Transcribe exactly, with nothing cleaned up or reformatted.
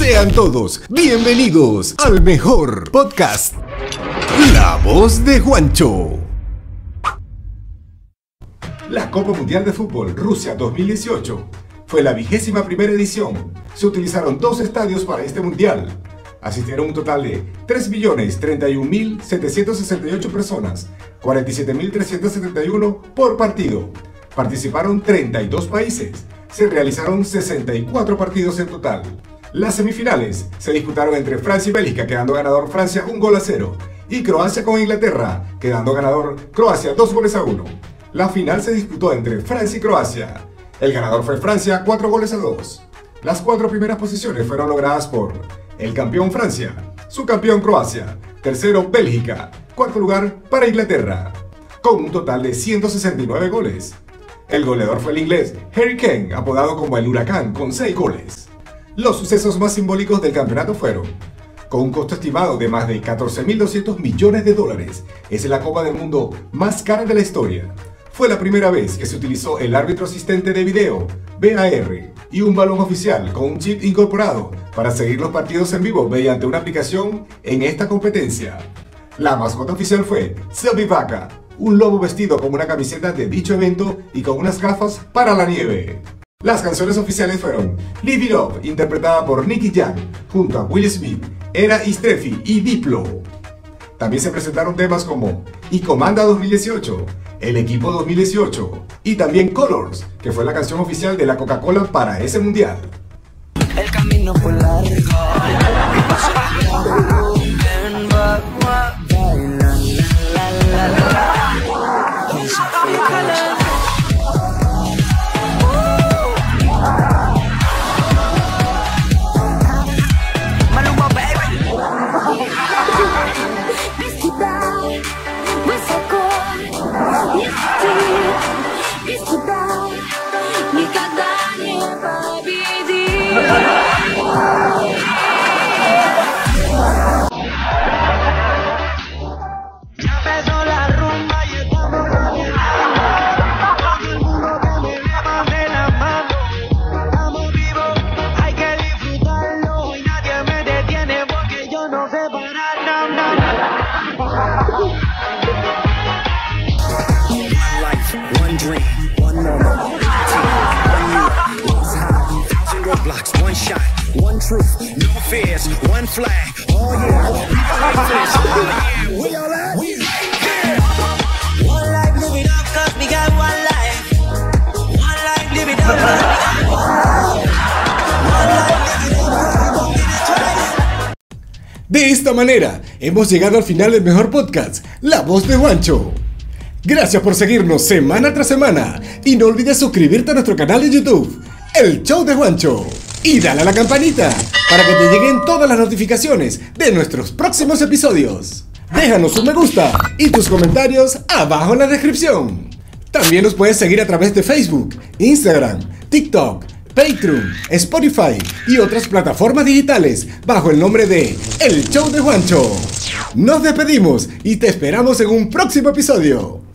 Sean todos bienvenidos al mejor podcast, La Voz de Juancho. La Copa Mundial de Fútbol Rusia dos mil dieciocho fue la vigésima primera edición. Se utilizaron dos estadios para este mundial. Asistieron un total de tres millones treinta y un mil setecientos sesenta y ocho personas, cuarenta y siete mil trescientos setenta y uno por partido. Participaron treinta y dos países. Se realizaron sesenta y cuatro partidos en total. Las semifinales se disputaron entre Francia y Bélgica, quedando ganador Francia un gol a cero, y Croacia con Inglaterra, quedando ganador Croacia dos goles a uno. La final se disputó entre Francia y Croacia. El ganador fue Francia cuatro goles a dos. Las cuatro primeras posiciones fueron logradas por el campeón Francia, subcampeón Croacia, tercero Bélgica, cuarto lugar para Inglaterra, con un total de ciento sesenta y nueve goles. El goleador fue el inglés Harry Kane, apodado como el Huracán, con seis goles. Los sucesos más simbólicos del campeonato fueron: con un costo estimado de más de catorce mil doscientos millones de dólares, es la Copa del Mundo más cara de la historia. Fue la primera vez que se utilizó el árbitro asistente de video, V A R, y un balón oficial con un chip incorporado para seguir los partidos en vivo mediante una aplicación en esta competencia. La mascota oficial fue Selby Vaca, un lobo vestido con una camiseta de dicho evento y con unas gafas para la nieve. Las canciones oficiales fueron Live It Up, interpretada por Nicky Jam, junto a Will Smith, Era Istrefi y Diplo. También se presentaron temas como Y Comanda dos mil dieciocho, El Equipo dos mil dieciocho y también Colors, que fue la canción oficial de la Coca-Cola para ese mundial. El camino fue largo. One shot, one truth, no fears, one flag. Oh yeah, we gon' finish. Oh yeah, we all at? We yeah. One life, live it up, cause we got one life. One life, live it up, cause we got one life. One life, live it up, cause we gon' get it right. De esta manera, hemos llegado al final del mejor podcast, La Voz de Juancho. Gracias por seguirnos semana tras semana y no olvides suscribirte a nuestro canal de YouTube, El Show de Juancho. Y dale a la campanita para que te lleguen todas las notificaciones de nuestros próximos episodios. Déjanos un me gusta y tus comentarios abajo en la descripción. También nos puedes seguir a través de Facebook, Instagram, TikTok, Patreon, Spotify y otras plataformas digitales bajo el nombre de El Show de Juancho. Nos despedimos y te esperamos en un próximo episodio.